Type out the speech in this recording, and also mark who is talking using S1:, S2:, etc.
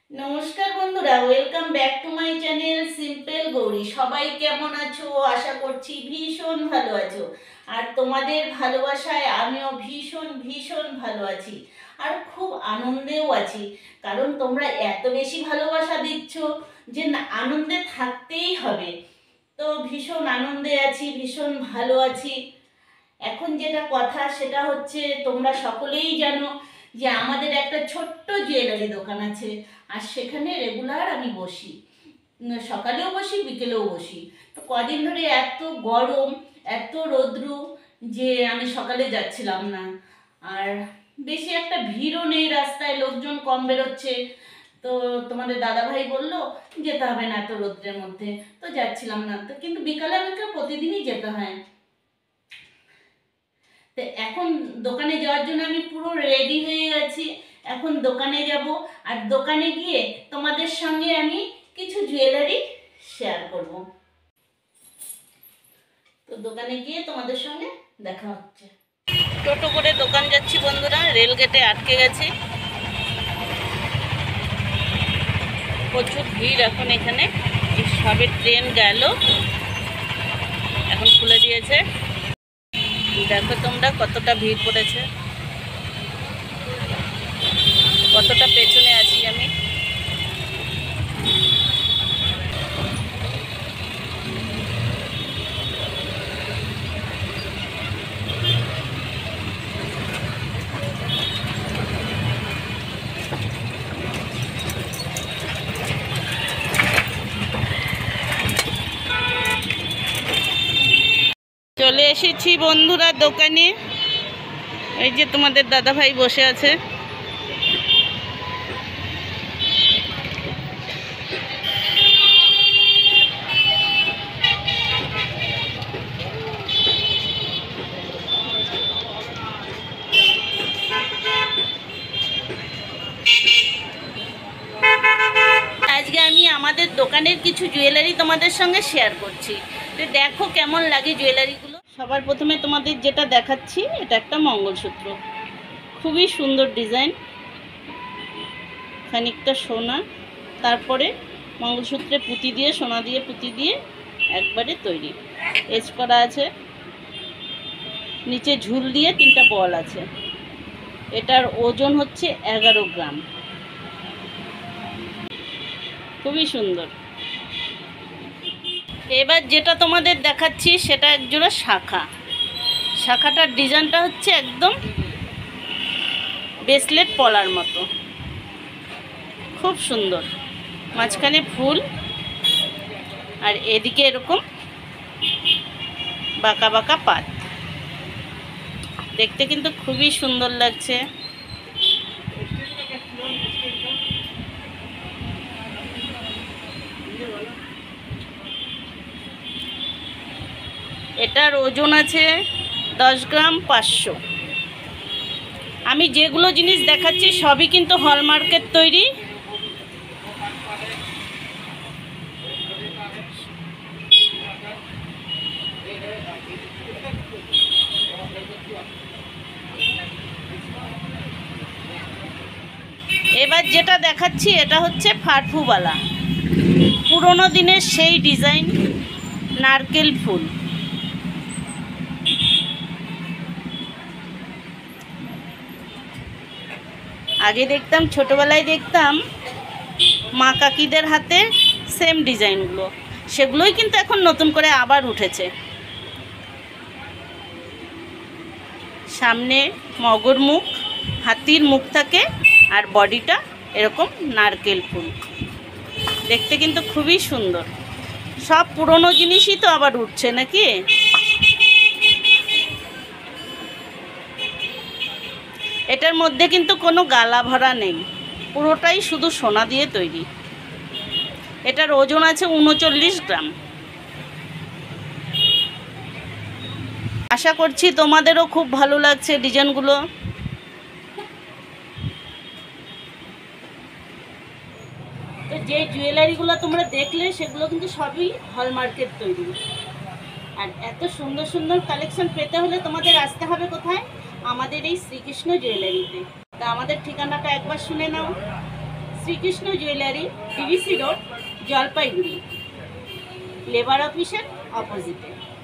S1: নমস্কার বন্ধুরা, welcome back to my channel simple Gauri. সবাই কেমন আছো? আশা করছি ভীষণ ভালো আছো। আর তোমাদের ভালোবাসায় আমিও ভীষণ ভীষণ ভালো আছি, আর খুব আনন্দেও আছি। কারণ তোমরা এত বেশি ভালোবাসা দিচ্ছ যে না, আনন্দে থাকতেই হবে। তো ভীষণ আনন্দে আছি, ভীষণ ভালো আছি। এখন যেটা কথা সেটা হচ্ছে, তোমরা সকলেই জানো যে আমাদের একটা ছোট্ট জুয়েলারি দোকান আছে, আর সেখানে রেগুলার আমি বসি। সকালেও বসি, বিকেলেও বসি। তো কদিন ধরে এত গরম, এত রৌদ্রু যে আমি সকালে যাচ্ছিলাম না। আর বেশি একটা ভিড়ও নেই, রাস্তায় লোকজন কম বেরোচ্ছে। তো তোমাদের দাদাভাই বলল যেতে হবে না এত রৌদ্রের মধ্যে, তো যাচ্ছিলাম না। তো কিন্তু বিকালে আমাকে প্রতিদিনই যেতে হয়। তো এখন দোকানে যাওয়ার জন্য আমি পুরো রেডি হয়ে গেছি। এখন দোকানে যাব, আর দোকানে গিয়ে তোমাদের সঙ্গে আমি কিছু জুয়েলারি শেয়ার করব। তো দোকানে গিয়ে তোমাদের সঙ্গে দেখা হচ্ছে। টোটো করে দোকান যাচ্ছি বন্ধুরা, রেল গেটে আটকে গেছি। প্রচুর ভিড় এখন এখানে। সবে ট্রেন গেল, এখন খুলে দিয়েছে। দেখো তোমরা কতটা ভিড় পড়েছে, কতটা পেছনে আছি আমি। চলে এসেছি বন্ধুরা দোকানে। এই যে তোমাদের দাদাভাই বসে আছে। আজকে আমি আমাদের দোকানের কিছু জুয়েলারি তোমাদের সঙ্গে শেয়ার করছি। তো দেখো কেমন লাগে জুয়েলারিগুলো। সবার প্রথমে তোমাদের যেটা দেখাচ্ছি, এটা একটা মঙ্গলসূত্র, খুবই সুন্দর ডিজাইন, খানিকটা সোনা, তারপরে মঙ্গলসূত্রে পুঁতি দিয়ে, সোনা দিয়ে পুঁতি দিয়ে একবারে তৈরি, এজ করা আছে। নিচে ঝুল দিয়ে 3টা বল আছে। এটার ওজন হচ্ছে 11 গ্রাম। খুবই সুন্দর। এবার যেটা তোমাদের দেখাচ্ছি সেটা একজোড়া শাখা। শাখাটার ডিজাইনটা হচ্ছে একদম ব্রেসলেট পলার মতো, খুব সুন্দর। মাঝখানে ফুল, আর এদিকে এরকম বাঁকা বাঁকা পাত। দেখতে কিন্তু খুবই সুন্দর লাগছে। এটার ওজন আছে 10 গ্রাম 500। আমি যেগুলো জিনিস দেখাচ্ছি সবই কিন্তু হলমার্কের তৈরি। এবার যেটা দেখাচ্ছি এটা হচ্ছে ফাটফুওয়ালা, পুরোনো দিনের সেই ডিজাইন, নারকেল ফুল। আগে দেখতাম, ছোটোবেলায় দেখতাম মা কাকিদের হাতে সেম ডিজাইনগুলো, সেগুলোই কিন্তু এখন নতুন করে আবার উঠেছে। সামনে মগর মুখ, হাতির মুখ থাকে, আর বডিটা এরকম নারকেল ফুল। দেখতে কিন্তু খুবই সুন্দর। সব পুরনো জিনিসই তো আবার উঠছে নাকি। এটার মধ্যে কিন্তু কোনো গালা ভরা নেই, পুরোটাই শুধু সোনা দিয়ে তৈরি। এটার ওজন আছে 39 গ্রাম। আশা করছি তোমাদেরও খুব ভালো লাগছে ডিজাইনগুলো। তো যে জুয়েলারিগুলো তোমরা দেখলে সেগুলো কিন্তু সবই হলমার্কের তৈরি। আর এত সুন্দর সুন্দর কালেকশন পেতে হলে তোমাদের আসতে হবে কোথায়? আমাদের এই শ্রীকৃষ্ণ জুয়েলারিতে। তা আমাদের ঠিকানাটা একবার শুনে নাও। Shrikrishna jewellery, DVC road, Jalpaiguri, labour অফিসের অপোজিটে।